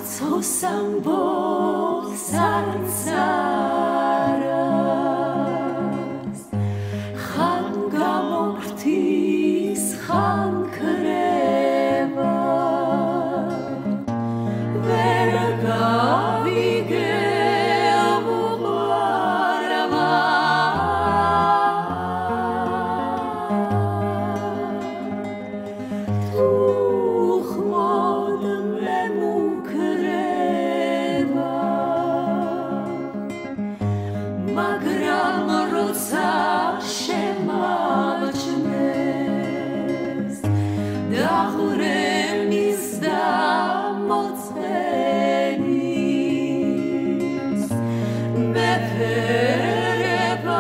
arcos ambox arcaras Chan gamortis chan creva მაგრამ როცა შემაჩნეს დაღრემის და მოწენის მეფერება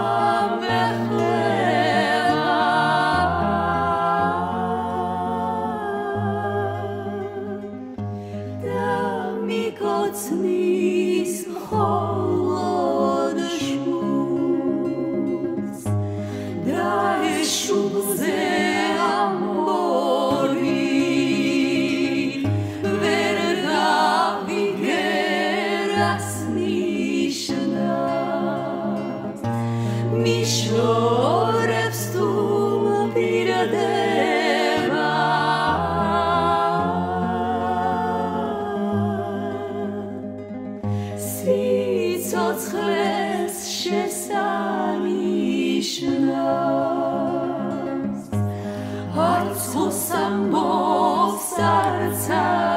მეხება და მიკოცნის მხოლოდ შუბლს და ეს შუბლზე ამბორი ვერ გავიგერას ნიშნავს მიშორებს თუ მპირდება სიცოცხლეს შესანიშნავს არც ხოს ამბობს არც